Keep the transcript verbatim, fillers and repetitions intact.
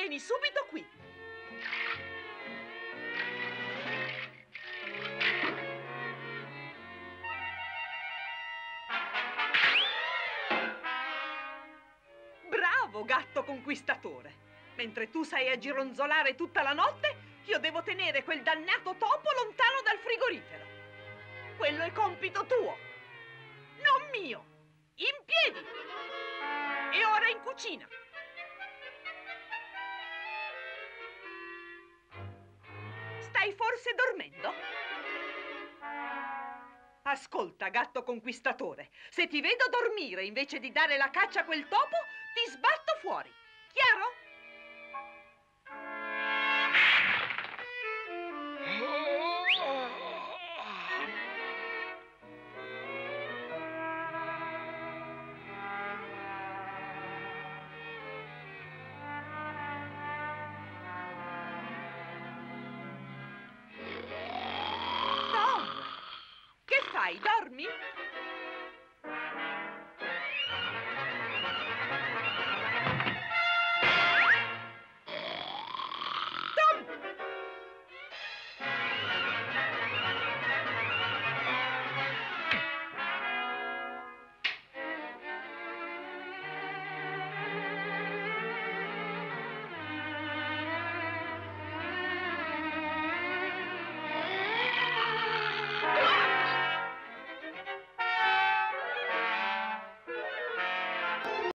Vieni subito qui. Bravo, gatto conquistatore. Mentre tu sai aggironzolare tutta la notte, io devo tenere quel dannato topo lontano dal frigorifero. Quello è compito tuo, non mio. In piedi. E ora in cucina. Stai forse dormendo? Ascolta, gatto conquistatore, se ti vedo dormire invece di dare la caccia a quel topo, ti sbatto fuori. Chiaro? Tom, che fai? Dormi?